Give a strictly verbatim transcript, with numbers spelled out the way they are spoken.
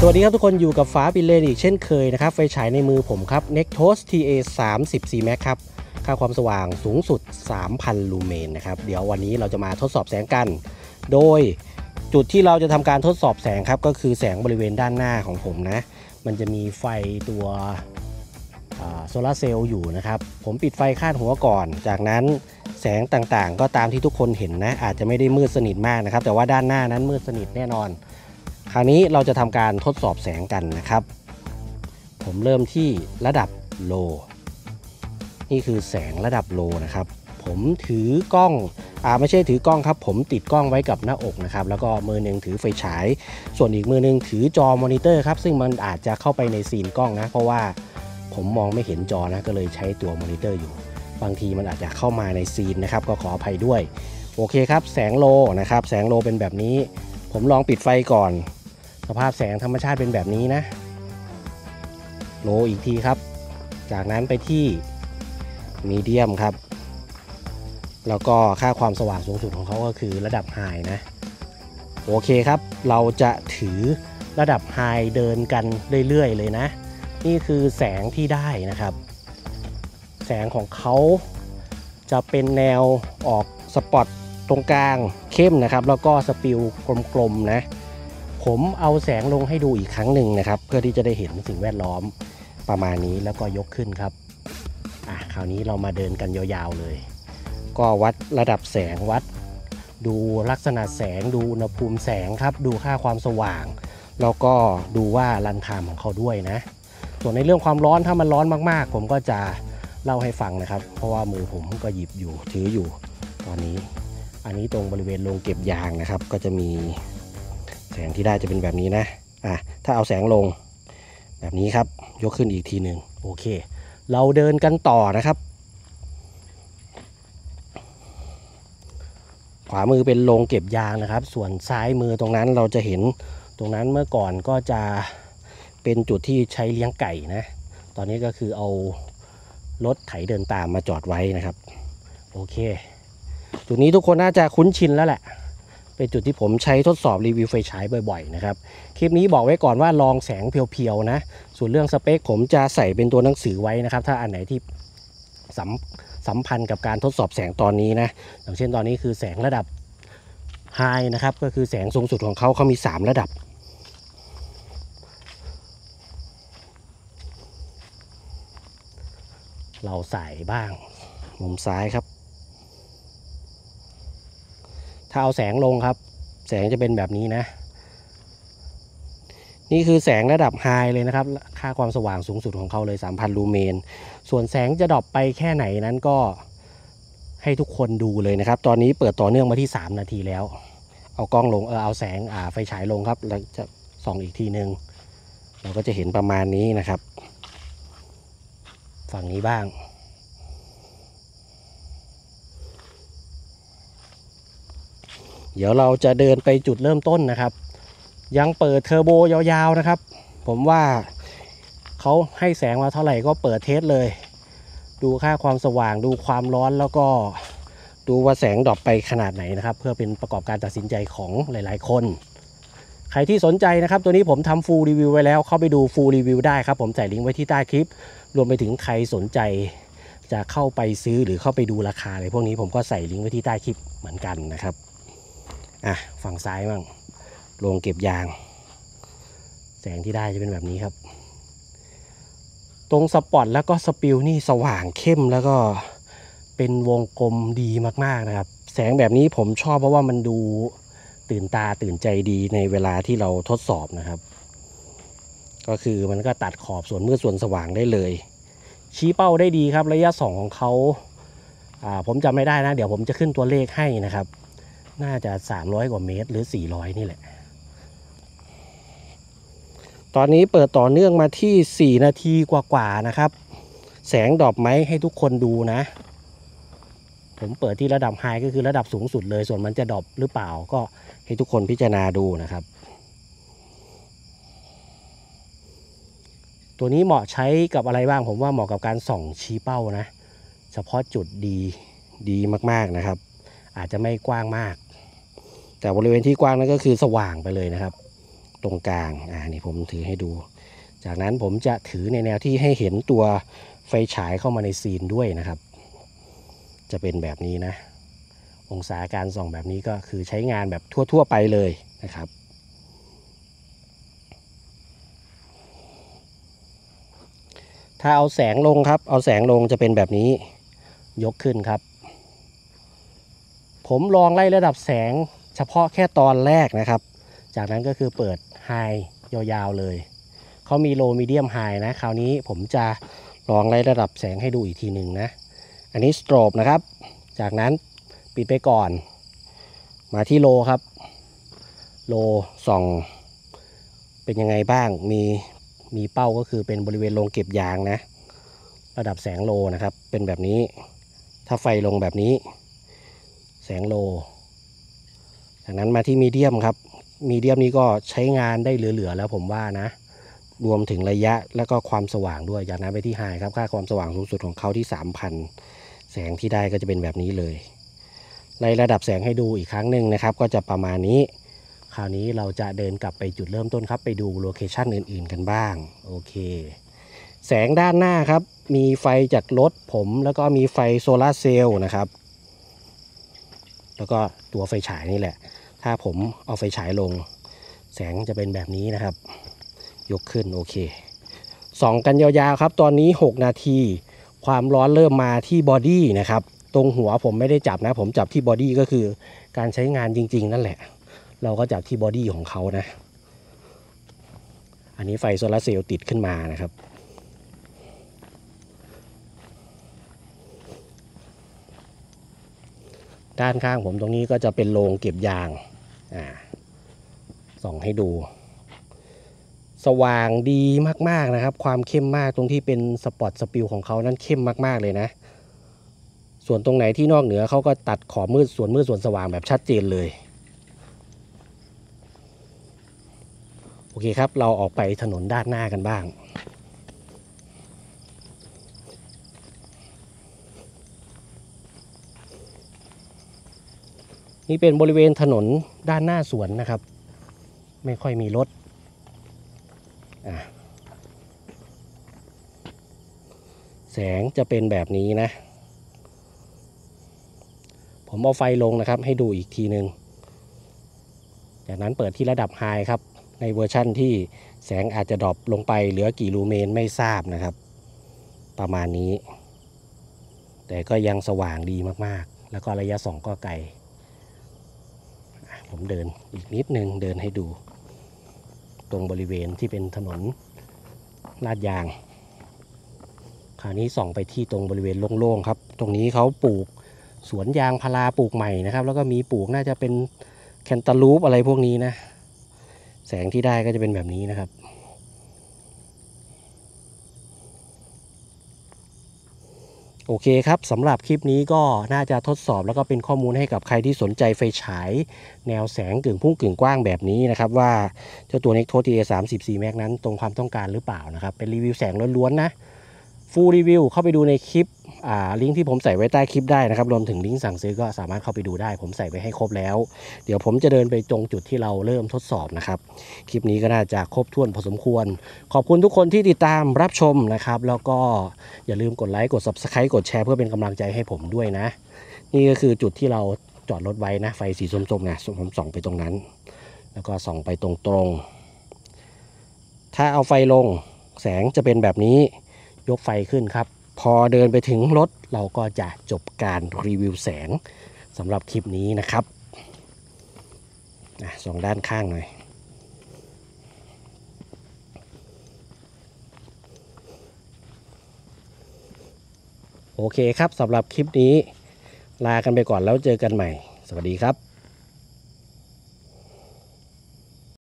สวัสดีครับทุกคนอยู่กับฟ้าบิลเลนอีกเช่นเคยนะครับไฟฉายในมือผมครับ Nectos ที เอ สามสิบ ซี แม็กซ์ ครับค่าความสว่างสูงสุด สามพัน ลูเมนนะครับเดี๋ยววันนี้เราจะมาทดสอบแสงกันโดยจุดที่เราจะทำการทดสอบแสงครับก็คือแสงบริเวณด้านหน้าของผมนะมันจะมีไฟตัวโซลาร์เซลล์อยู่นะครับผมปิดไฟคาดหัวก่อนจากนั้นแสงต่างๆก็ตามที่ทุกคนเห็นนะอาจจะไม่ได้มืดสนิทมากนะครับแต่ว่าด้านหน้านั้นมืดสนิทแน่นอนคราวนี้เราจะทำการทดสอบแสงกันนะครับผมเริ่มที่ระดับโลนี่คือแสงระดับโลนะครับผมถือกล้องอ่าไม่ใช่ถือกล้องครับผมติดกล้องไว้กับหน้าอกนะครับแล้วก็มือหนึ่งถือไฟฉายส่วนอีกมือหนึ่งถือจอมอนิเตอร์ครับซึ่งมันอาจจะเข้าไปในซีนกล้องนะเพราะว่าผมมองไม่เห็นจอนะก็เลยใช้ตัวมอนิเตอร์อยู่บางทีมันอาจจะเข้ามาในซีนนะครับก็ขออภัยด้วยโอเคครับแสงโลนะครับแสงโลเป็นแบบนี้ผมลองปิดไฟก่อนสภาพแสงธรรมชาติเป็นแบบนี้นะโลอีกทีครับจากนั้นไปที่มีเดียมครับแล้วก็ค่าความสว่างสูงสุดของเขาก็คือระดับไฮนะโอเคครับเราจะถือระดับไฮเดินกันเรื่อยๆเลยนะนี่คือแสงที่ได้นะครับแสงของเขาจะเป็นแนวออกสปอตตรงกลางเข้มนะครับแล้วก็สปิลกลมๆนะผมเอาแสงลงให้ดูอีกครั้งหนึ่งนะครับเพื่อที่จะได้เห็นสิ่งแวดล้อมประมาณนี้แล้วก็ยกขึ้นครับอ่ะคราวนี้เรามาเดินกันยาวๆเลยก็วัดระดับแสงวัดดูลักษณะแสงดูอุณหภูมิแสงครับดูค่าความสว่างแล้วก็ดูว่ารันไทม์ของเขาด้วยนะส่วนในเรื่องความร้อนถ้ามันร้อนมากๆผมก็จะเล่าให้ฟังนะครับเพราะว่ามือผมก็หยิบอยู่ถืออยู่ตอนนี้อันนี้ตรงบริเวณโรงเก็บยางนะครับก็จะมีแสงที่ได้จะเป็นแบบนี้นะอ่ะถ้าเอาแสงลงแบบนี้ครับยกขึ้นอีกทีหนึ่งโอเคเราเดินกันต่อนะครับขวามือเป็นโรงเก็บยางนะครับส่วนซ้ายมือตรงนั้นเราจะเห็นตรงนั้นเมื่อก่อนก็จะเป็นจุดที่ใช้เลี้ยงไก่นะตอนนี้ก็คือเอารถไถเดินตามมาจอดไว้นะครับโอเคจุดนี้ทุกคนน่าจะคุ้นชินแล้วแหละเป็นจุดที่ผมใช้ทดสอบรีวิวไฟฉายบ่อยๆนะครับคลิปนี้บอกไว้ก่อนว่าลองแสงเพียวๆนะส่วนเรื่องสเปคผมจะใส่เป็นตัวหนังสือไว้นะครับถ้าอันไหนที่สัมสัมพันธ์กับการทดสอบแสงตอนนี้นะอย่างเช่นตอนนี้คือแสงระดับไฮนะครับก็คือแสงสูงสุดของเขาเขามีสามระดับเราใส่บ้างมุมซ้ายครับถ้าเอาแสงลงครับแสงจะเป็นแบบนี้นะนี่คือแสงระดับไฮเลยนะครับค่าความสว่างสูงสุดของเขาเลย สามพัน ลูเมนส่วนแสงจะดรอปไปแค่ไหนนั้นก็ให้ทุกคนดูเลยนะครับตอนนี้เปิดต่อเนื่องมาที่สามนาทีแล้วเอากล้องลงเออเอาแสงอ่าไฟฉายลงครับแล้วจะส่องอีกทีนึงเราก็จะเห็นประมาณนี้นะครับฝั่งนี้บ้างเดี๋ยวเราจะเดินไปจุดเริ่มต้นนะครับยังเปิดเทอร์โบยาวๆนะครับผมว่าเขาให้แสงมาเท่าไหร่ก็เปิดเทสเลยดูค่าความสว่างดูความร้อนแล้วก็ดูว่าแสงดรอปไปขนาดไหนนะครับเพื่อเป็นประกอบการตัดสินใจของหลายๆคนใครที่สนใจนะครับตัวนี้ผมทำฟูลรีวิวไว้แล้วเข้าไปดูฟูลรีวิวได้ครับผมใส่ลิงก์ไว้ที่ใต้คลิปรวมไปถึงใครสนใจจะเข้าไปซื้อหรือเข้าไปดูราคาอะไรพวกนี้ผมก็ใส่ลิงก์ไว้ที่ใต้คลิปเหมือนกันนะครับอ่ะฝั่งซ้ายบ้างโรงเก็บยางแสงที่ได้จะเป็นแบบนี้ครับตรงสปอตแล้วก็สปิลนี่สว่างเข้มแล้วก็เป็นวงกลมดีมากๆนะครับแสงแบบนี้ผมชอบเพราะว่ามันดูตื่นตาตื่นใจดีในเวลาที่เราทดสอบนะครับก็คือมันก็ตัดขอบส่วนมืดส่วนสว่างได้เลยชี้เป้าได้ดีครับระยะสองของเขาอ่าผมจำไม่ได้นะเดี๋ยวผมจะขึ้นตัวเลขให้นะครับน่าจะสามร้อยกว่าเมตรหรือสี่ร้อยนี่แหละตอนนี้เปิดต่อเนื่องมาที่สี่นาทีกว่าๆนะครับแสงดรอปไหมให้ทุกคนดูนะผมเปิดที่ระดับไฮก็คือระดับสูงสุดเลยส่วนมันจะดรอปหรือเปล่าก็ให้ทุกคนพิจารณาดูนะครับตัวนี้เหมาะใช้กับอะไรบ้างผมว่าเหมาะกับการส่องชี้เป้านะเฉพาะจุดดีดีมากๆนะครับอาจจะไม่กว้างมากแต่บริเวณที่กว้างนั้นก็คือสว่างไปเลยนะครับตรงกลางอ่านี่ผมถือให้ดูจากนั้นผมจะถือในแนวที่ให้เห็นตัวไฟฉายเข้ามาในซีนด้วยนะครับจะเป็นแบบนี้นะองศาการส่องแบบนี้ก็คือใช้งานแบบทั่วๆไปเลยนะครับถ้าเอาแสงลงครับเอาแสงลงจะเป็นแบบนี้ยกขึ้นครับผมลองไล่ระดับแสงเฉพาะแค่ตอนแรกนะครับจากนั้นก็คือเปิดไฮยาวๆเลยเขามีโลมีเดียมไฮนะคราวนี้ผมจะลองไล่ระดับแสงให้ดูอีกทีหนึ่งนะอันนี้สโตรบนะครับจากนั้นปิดไปก่อนมาที่โลครับโลส่องเป็นยังไงบ้างมีมีเป้าก็คือเป็นบริเวณโรงเก็บยางนะระดับแสงโลนะครับเป็นแบบนี้ถ้าไฟลงแบบนี้แสงโลจากนั้นมาที่มีเดียมครับมีเดียมนี้ก็ใช้งานได้เหลือๆแล้วผมว่านะรวมถึงระยะและก็ความสว่างด้วยจากนั้นไปที่ไฮครับค่าความสว่างสูงสุดของเขาที่ สามพัน แสงที่ได้ก็จะเป็นแบบนี้เลยในระดับแสงให้ดูอีกครั้งหนึ่งนะครับก็จะประมาณนี้คราวนี้เราจะเดินกลับไปจุดเริ่มต้นครับไปดูโลเคชั่นอื่นๆกันบ้างโอเคแสงด้านหน้าครับมีไฟจากรถผมแล้วก็มีไฟโซลาร์เซลล์นะครับแล้วก็ตัวไฟฉายนี่แหละถ้าผมเอาไฟฉายลงแสงจะเป็นแบบนี้นะครับยกขึ้นโอเคส่องกันยาวๆครับตอนนี้หกนาทีความร้อนเริ่มมาที่บอดี้นะครับตรงหัวผมไม่ได้จับนะผมจับที่บอดี้ก็คือการใช้งานจริงๆนั่นแหละเราก็จับที่บอดี้ของเขานะอันนี้ไฟโซลาร์เซลล์ติดขึ้นมานะครับด้านข้างผมตรงนี้ก็จะเป็นโรงเก็บยางอ่าส่องให้ดูสว่างดีมากๆนะครับความเข้มมากตรงที่เป็นสปอตสปิลของเขานั้นเข้มมากๆเลยนะส่วนตรงไหนที่นอกเหนือเขาก็ตัดขอบมืดส่วนมืดส่วนสว่างแบบชัดเจนเลยโอเคครับเราออกไปถนนด้านหน้ากันบ้างนี่เป็นบริเวณถนนด้านหน้าสวนนะครับไม่ค่อยมีรถแสงจะเป็นแบบนี้นะผมเอาไฟลงนะครับให้ดูอีกทีนึงจากนั้นเปิดที่ระดับไฮครับในเวอร์ชั่นที่แสงอาจจะดรอปลงไปเหลือกี่ลูเมนไม่ทราบนะครับประมาณนี้แต่ก็ยังสว่างดีมากๆแล้วก็ระยะส่องก็ไกลผมเดินอีกนิดนึงเดินให้ดูตรงบริเวณที่เป็นถนนลาดยางคราวนี้ส่องไปที่ตรงบริเวณโล่งๆครับตรงนี้เขาปลูกสวนยางพาราปลูกใหม่นะครับแล้วก็มีปลูกน่าจะเป็นแคนตาลูปอะไรพวกนี้นะแสงที่ได้ก็จะเป็นแบบนี้นะครับโอเคครับสำหรับคลิปนี้ก็น่าจะทดสอบแล้วก็เป็นข้อมูลให้กับใครที่สนใจไฟฉายแนวแสงกึ่งพุ่งกึ่งกว้างแบบนี้นะครับว่าเจ้าตัว Nectos ที เอ สามสิบ ซี แม็กซ์ นั้นตรงความต้องการหรือเปล่านะครับเป็นรีวิวแสงล้วนๆนะฟูลรีวิวเข้าไปดูในคลิปอ่าลิงก์ที่ผมใส่ไว้ใต้คลิปได้นะครับรวมถึงลิงก์สั่งซื้อก็สามารถเข้าไปดูได้ผมใส่ไว้ให้ครบแล้วเดี๋ยวผมจะเดินไปตรงจุดที่เราเริ่มทดสอบนะครับคลิปนี้ก็น่าจะครบถ้วนพอสมควรขอบคุณทุกคนที่ติดตามรับชมนะครับแล้วก็อย่าลืมกดไลค์กด ซับสไครบ์ กดแชร์เพื่อเป็นกำลังใจให้ผมด้วยนะนี่ก็คือจุดที่เราจอดรถไว้นะไฟสีส้มๆนะผมส่องไปตรงนั้นแล้วก็ส่องไปตรงๆถ้าเอาไฟลงแสงจะเป็นแบบนี้ยกไฟขึ้นครับพอเดินไปถึงรถเราก็จะจบการรีวิวแสงสำหรับคลิปนี้นะครับสองด้านข้างหน่อยโอเคครับสำหรับคลิปนี้ลากันไปก่อนแล้วเจอกันใหม่สวัสดีครับ